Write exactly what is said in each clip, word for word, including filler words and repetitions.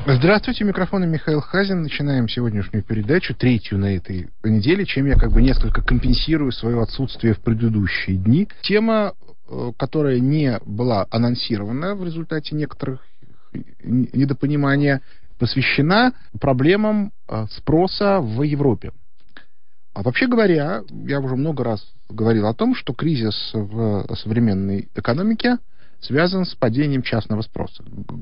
Здравствуйте, у микрофона Михаил Хазин. Начинаем сегодняшнюю передачу, третью на этой неделе, чем я как бы несколько компенсирую свое отсутствие в предыдущие дни. Тема, которая не была анонсирована в результате некоторых недопонимания, посвящена проблемам спроса в Европе. А вообще говоря, я уже много раз говорил о том, что кризис в современной экономике связан с падением частного спроса.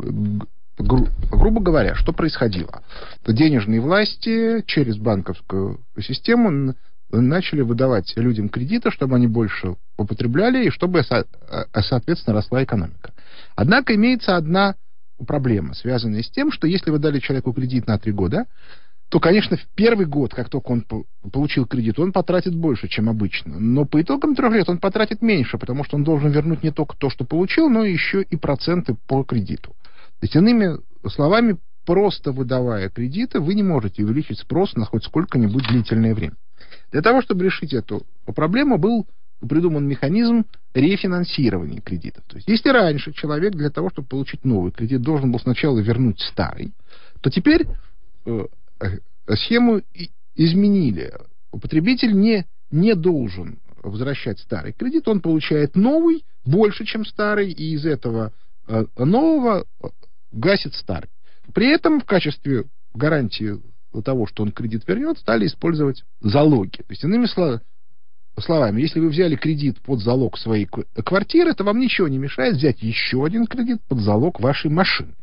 Гру- грубо говоря, что происходило? Денежные власти через банковскую систему начали выдавать людям кредиты, чтобы они больше употребляли и чтобы, со- соответственно, росла экономика. Однако имеется одна проблема, связанная с тем, что если вы дали человеку кредит на три года, то, конечно, в первый год, как только он получил кредит, он потратит больше, чем обычно. Но по итогам трех лет он потратит меньше, потому что он должен вернуть не только то, что получил, но еще и проценты по кредиту. То есть, иными словами, просто выдавая кредиты, вы не можете увеличить спрос на хоть сколько-нибудь длительное время. Для того, чтобы решить эту проблему, был придуман механизм рефинансирования кредитов. То есть, если раньше человек для того, чтобы получить новый кредит, должен был сначала вернуть старый, то теперь э, схему изменили. Потребитель не, не должен возвращать старый кредит, он получает новый, больше, чем старый, и из этого э, нового гасит старый. При этом в качестве гарантии того, что он кредит вернет, стали использовать залоги. То есть, иными словами, если вы взяли кредит под залог своей квартиры, то вам ничего не мешает взять еще один кредит под залог вашей машины.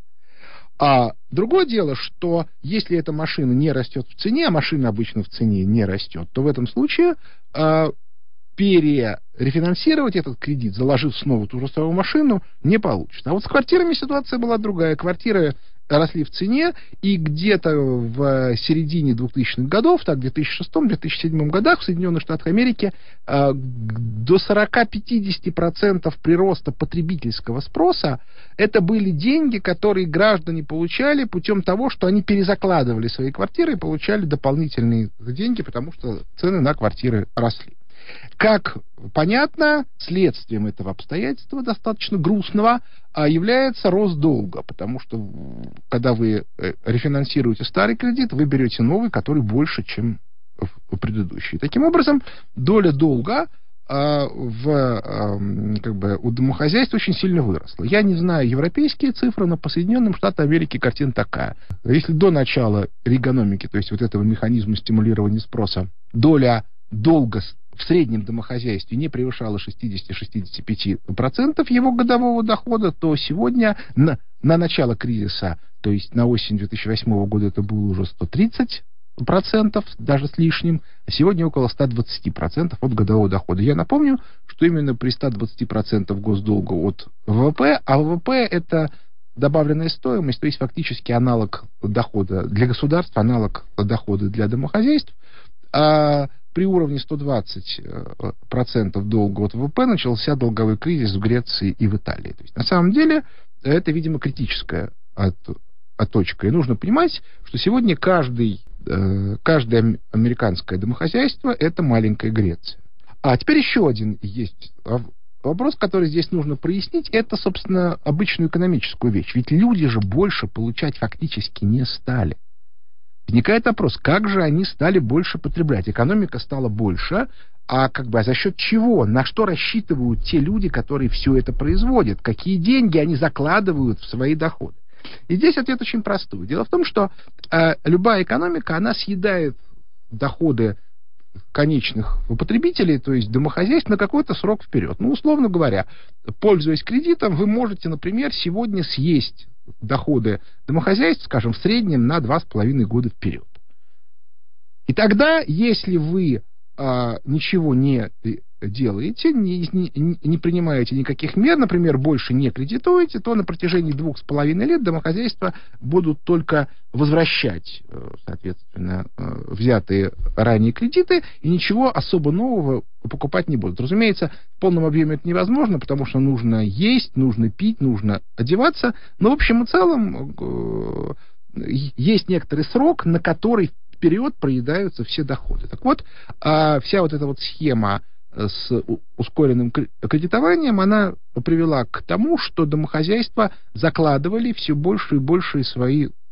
А другое дело, что если эта машина не растет в цене, а машина обычно в цене не растет, то в этом случае э, перерефинансировать этот кредит, заложив снова ту же самую машину, не получится. А вот с квартирами ситуация была другая. Квартиры росли в цене, и где-то в середине двухтысячных годов, так, в две тысячи шестом - две тысячи седьмом годах в Соединенных Штатах Америки э, до сорок-пятьдесят процентов прироста потребительского спроса это были деньги, которые граждане получали путем того, что они перезакладывали свои квартиры и получали дополнительные деньги, потому что цены на квартиры росли. Как понятно, следствием этого обстоятельства, достаточно грустного, является рост долга, потому что, когда вы рефинансируете старый кредит, вы берете новый, который больше, чем предыдущий. Таким образом, доля долга в, как бы, у домохозяйств очень сильно выросла. Я не знаю европейские цифры, но по Соединенным Штатам Америки картина такая. Если до начала регономики, то есть вот этого механизма стимулирования спроса, доля долга в среднем домохозяйстве не превышала шестьдесят-шестьдесят пять процентов его годового дохода, то сегодня на, на начало кризиса, то есть на осень две тысячи восьмого года, это было уже сто тридцать процентов, даже с лишним, а сегодня около ста двадцати процентов от годового дохода. Я напомню, что именно при ста двадцати процентах госдолга от ВВП, а ВВП это добавленная стоимость, то есть фактически аналог дохода для государства, аналог дохода для домохозяйств, а при уровне сто двадцать процентов долга от ВВП начался долговой кризис в Греции и в Италии. То есть, на самом деле, это, видимо, критическая от, от точка. И нужно понимать, что сегодня каждый, каждое американское домохозяйство – это маленькая Греция. А теперь еще один есть вопрос, который здесь нужно прояснить. Это, собственно, обычную экономическую вещь. Ведь люди же больше получать фактически не стали. Возникает вопрос, как же они стали больше потреблять? Экономика стала больше, а как бы а за счет чего? На что рассчитывают те люди, которые все это производят? Какие деньги они закладывают в свои доходы? И здесь ответ очень простой. Дело в том, что э, любая экономика, она съедает доходы конечных потребителей, то есть домохозяйств, на какой-то срок вперед. Ну, условно говоря, пользуясь кредитом, вы можете, например, сегодня съесть доходы домохозяйств, скажем, в среднем на два с половиной года вперед. И тогда, если вы а, ничего не делаете, не, не, не принимаете никаких мер, например, больше не кредитуете, то на протяжении двух с половиной лет домохозяйства будут только возвращать, соответственно, взятые ранее кредиты, и ничего особо нового покупать не будут. Разумеется, в полном объеме это невозможно, потому что нужно есть, нужно пить, нужно одеваться, но в общем и целом есть некоторый срок, на который вперед проедаются все доходы. Так вот, вся вот эта вот схема с ускоренным кредитованием, она привела к тому, что домохозяйства закладывали все больше и больше свои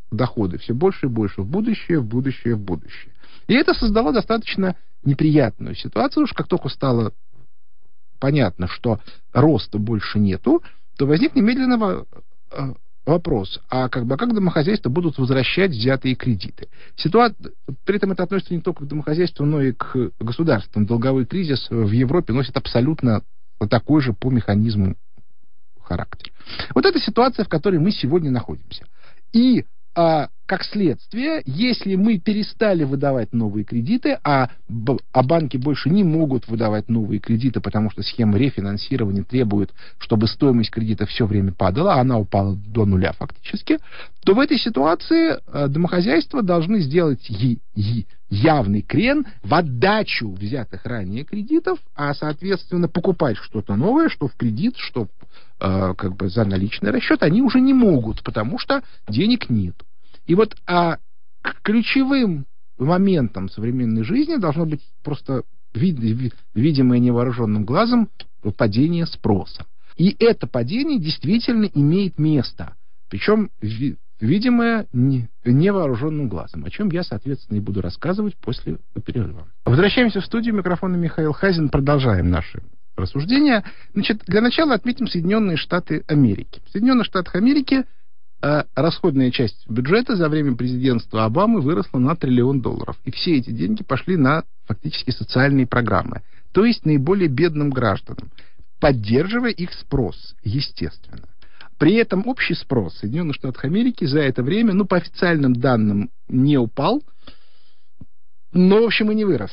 доходы все больше и больше в будущее, в будущее, в будущее. И это создало достаточно неприятную ситуацию, уж как только стало понятно, что роста больше нету, то возник немедленно вопрос, а как бы, как домохозяйства будут возвращать взятые кредиты? Ситуация, при этом это относится не только к домохозяйству, но и к государствам. Долговой кризис в Европе носит абсолютно такой же по механизму характер. Вот это ситуация, в которой мы сегодня находимся. И а, как следствие, если мы перестали выдавать новые кредиты, а, а банки больше не могут выдавать новые кредиты, потому что схема рефинансирования требует, чтобы стоимость кредита все время падала, а она упала до нуля фактически, то в этой ситуации а, домохозяйства должны сделать и, и явный крен в отдачу взятых ранее кредитов, а, соответственно, покупать что-то новое, что в кредит, что э, как бы за наличный расчет, они уже не могут, потому что денег нет. И вот а, ключевым моментом современной жизни должно быть просто вид, вид, видимое невооруженным глазом падение спроса. И это падение действительно имеет место, причем видимое невооруженным глазом, о чем я, соответственно, и буду рассказывать после перерыва. Возвращаемся в студию. Микрофон Михаил Хазин. Продолжаем наши рассуждения. Значит, для начала отметим Соединенные Штаты Америки. В Соединенных Штатах Америки э, расходная часть бюджета за время президентства Обамы выросла на триллион долларов. И все эти деньги пошли на фактически социальные программы, то есть наиболее бедным гражданам, поддерживая их спрос, естественно. При этом общий спрос в Соединенных Штатах Америки за это время, ну, по официальным данным, не упал, но, в общем, и не вырос.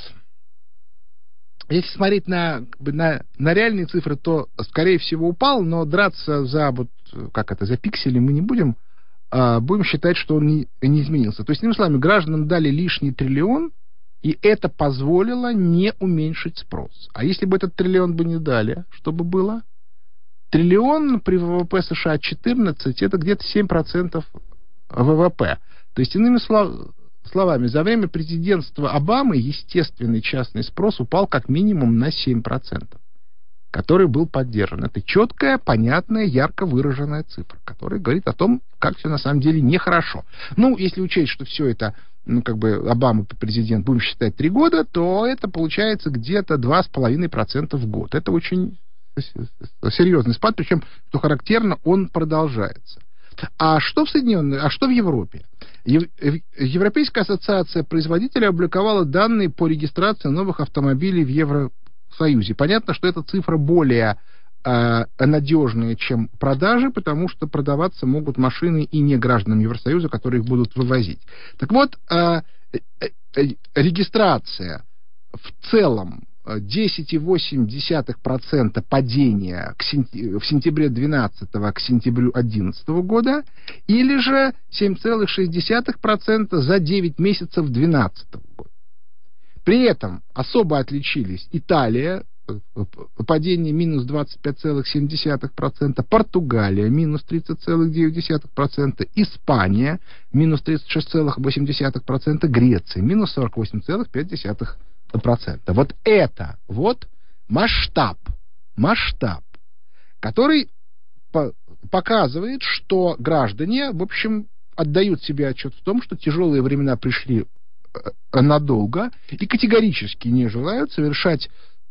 Если смотреть на, на, на реальные цифры, то, скорее всего, упал, но драться за, вот, как это, за пиксели мы не будем, а будем считать, что он не, не изменился. То есть, иными словами, гражданам дали лишний триллион, и это позволило не уменьшить спрос. А если бы этот триллион бы не дали, что бы было? Триллион при ВВП США четырнадцать, это где-то семь процентов ВВП. То есть, иными слов, словами, за время президентства Обамы естественный частный спрос упал как минимум на семь процентов, который был поддержан. Это четкая, понятная, ярко выраженная цифра, которая говорит о том, как все на самом деле нехорошо. Ну, если учесть, что все это, ну, как бы, Обама президент, будем считать, три года, то это получается где-то два с половиной процента в год. Это очень серьезный спад, причем, что характерно, он продолжается. А что в Соединенных, а что в Европе? Европейская ассоциация производителей опубликовала данные по регистрации новых автомобилей в Евросоюзе. Понятно, что эта цифра более э, надежная, чем продажи, потому что продаваться могут машины и не гражданам Евросоюза, которые их будут вывозить. Так вот, э, э, э, регистрация в целом десять целых восемь десятых процента падения к сентя... в сентябре двенадцатого к сентябрю одиннадцатого года, или же семь целых шесть десятых процента за девять месяцев двенадцатого года. При этом особо отличились Италия, падение минус двадцать пять целых семь десятых процента, Португалия минус тридцать целых девять десятых процента, Испания минус тридцать шесть целых восемь десятых процента, Греция минус сорок восемь целых пять десятых процента. Вот это вот масштаб, масштаб, который по- показывает, что граждане, в общем, отдают себе отчет в том, что тяжелые времена пришли надолго и категорически не желают совершать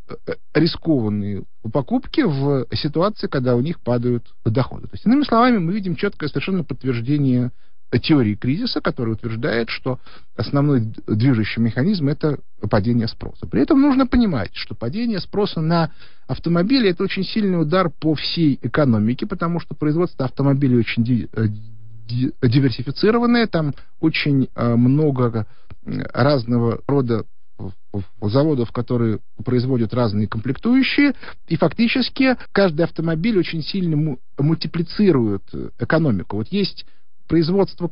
рискованные покупки в ситуации, когда у них падают доходы. То есть, иными словами, мы видим четкое совершенно подтверждение теории кризиса, которая утверждает, что основной движущий механизм — это падение спроса. При этом нужно понимать, что падение спроса на автомобили — это очень сильный удар по всей экономике, потому что производство автомобилей очень ди- ди- диверсифицированное, там очень э, много разного рода заводов, которые производят разные комплектующие, и фактически каждый автомобиль очень сильно мультиплицирует экономику. Вот есть производство,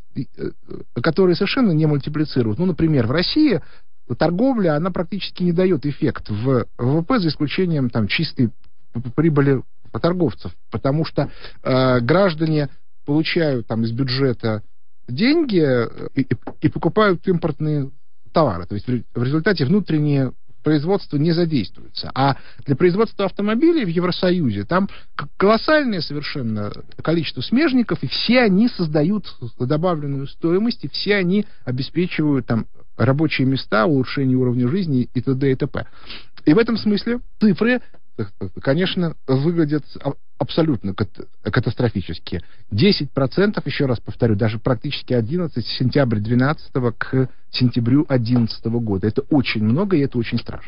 которое совершенно не мультиплицирует. Ну, например, в России торговля, она практически не дает эффект в ВВП, за исключением там чистой прибыли торговцев, потому что э, граждане получают там из бюджета деньги и, и, и покупают импортные товары. То есть в результате внутреннее производство не задействуется. А для производства автомобилей в Евросоюзе там колоссальное совершенно количество смежников, и все они создают добавленную стоимость, и все они обеспечивают там рабочие места, улучшение уровня жизни и т.д. и т.п. И в этом смысле цифры, конечно, выглядят абсолютно катастрофически. десять процентов, еще раз повторю, даже практически одиннадцать, с сентября двенадцатого к сентябрю одиннадцатого года. Это очень много, и это очень страшно.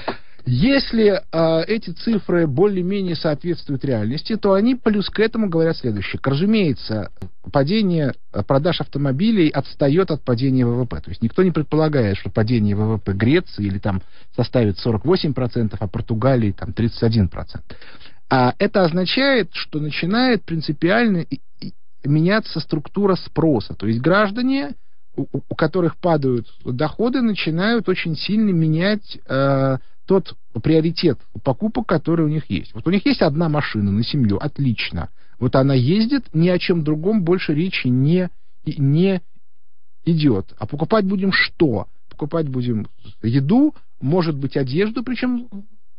Если э, эти цифры более-менее соответствуют реальности, то они плюс к этому говорят следующее. Разумеется, падение продаж автомобилей отстает от падения ВВП. То есть никто не предполагает, что падение ВВП Греции или там составит сорок восемь процентов, а Португалии там тридцать один процент. А это означает, что начинает принципиально меняться структура спроса. То есть граждане, у, у которых падают доходы, начинают очень сильно менять э, тот приоритет покупок, который у них есть. Вот у них есть одна машина на семью, отлично. Вот она ездит, ни о чем другом больше речи не, не идет. А покупать будем что? Покупать будем еду, может быть, одежду, причем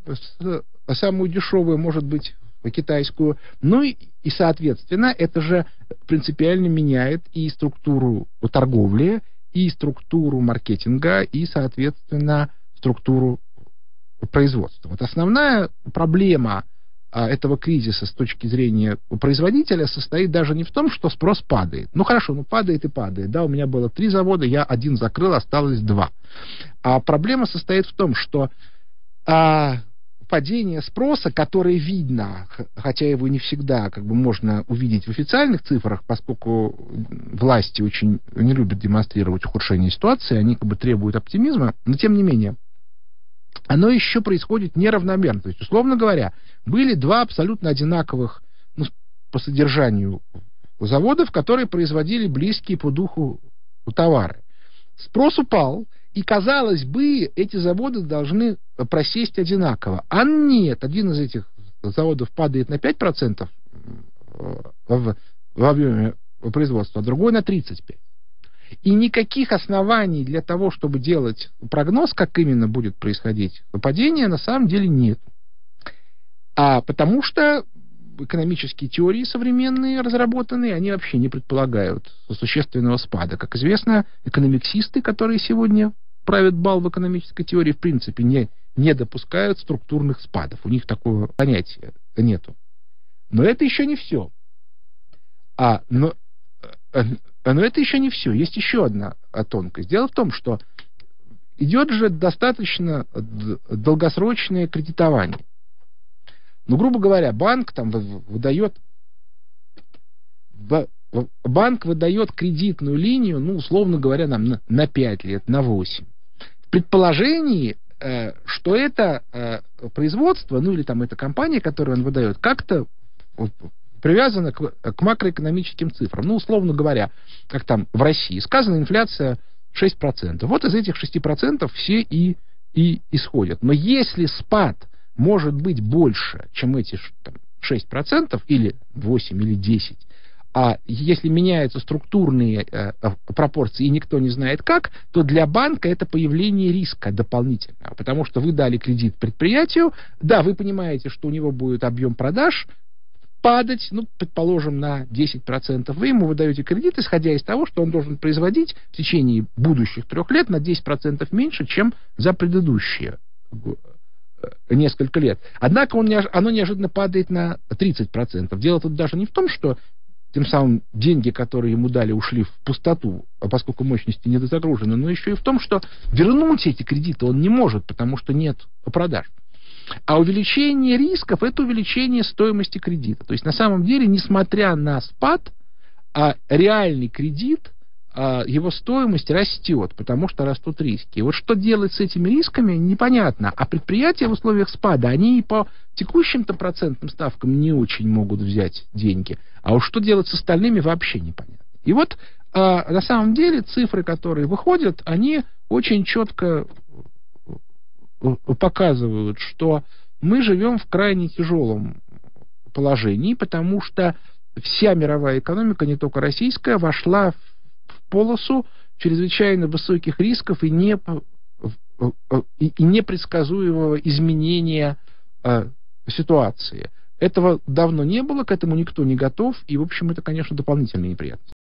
самую дешевую, может быть, китайскую. Ну и, и, соответственно, это же принципиально меняет и структуру торговли, и структуру маркетинга, и, соответственно, структуру производства. Вот основная проблема а, этого кризиса с точки зрения производителя состоит даже не в том, что спрос падает. Ну хорошо, ну падает и падает. Да, у меня было три завода, я один закрыл, осталось два. А проблема состоит в том, что а, падение спроса, которое видно, хотя его не всегда как бы можно увидеть в официальных цифрах, поскольку власти очень не любят демонстрировать ухудшение ситуации, они как бы требуют оптимизма, но тем не менее, оно еще происходит неравномерно. То есть, условно говоря, были два абсолютно одинаковых, ну, по содержанию заводов, которые производили близкие по духу товары. Спрос упал, и, казалось бы, эти заводы должны просесть одинаково. А нет, один из этих заводов падает на пять процентов в, в объеме производства, а другой на тридцать пять процентов. И никаких оснований для того, чтобы делать прогноз, как именно будет происходить падение, на самом деле нет. А потому что экономические теории современные, разработанные, они вообще не предполагают существенного спада. Как известно, экономиксисты, которые сегодня правят бал в экономической теории, в принципе не, не допускают структурных спадов. У них такого понятия нету. Но это еще не все. А, но... Но это еще не все. Есть еще одна тонкость. Дело в том, что идет же достаточно долгосрочное кредитование. Ну, грубо говоря, банк там выдает банк выдает кредитную линию, ну, условно говоря, нам на пять лет, на восемь. В предположении, что это производство, ну, или там эта компания, которую он выдает, как-то привязано к, к макроэкономическим цифрам. Ну, условно говоря, как там в России сказано, инфляция шесть процентов. Вот из этих шести процентов все и, и исходят. Но если спад может быть больше, чем эти там, шесть процентов, или восемь, или десять, а если меняются структурные э, пропорции, и никто не знает как, то для банка это появление риска дополнительного. Потому что вы дали кредит предприятию, да, вы понимаете, что у него будет объем продаж падать, ну, предположим, на десять процентов. Вы ему выдаете кредит, исходя из того, что он должен производить в течение будущих трех лет на десять процентов меньше, чем за предыдущие несколько лет. Однако он, оно неожиданно падает на тридцать процентов. Дело тут даже не в том, что тем самым деньги, которые ему дали, ушли в пустоту, поскольку мощности недозагружены, но еще и в том, что вернуть эти кредиты он не может, потому что нет продаж. А увеличение рисков – это увеличение стоимости кредита. То есть, на самом деле, несмотря на спад, а реальный кредит, а его стоимость растет, потому что растут риски. И вот что делать с этими рисками, непонятно. А предприятия в условиях спада, они и по текущим-то процентным ставкам не очень могут взять деньги. А уж что делать с остальными, вообще непонятно. И вот, а, на самом деле, цифры, которые выходят, они очень четко показывают, что мы живем в крайне тяжелом положении, потому что вся мировая экономика, не только российская, вошла в полосу чрезвычайно высоких рисков и и, и непредсказуемого изменения ситуации. Этого давно не было, к этому никто не готов, и, в общем, это, конечно, дополнительные неприятности.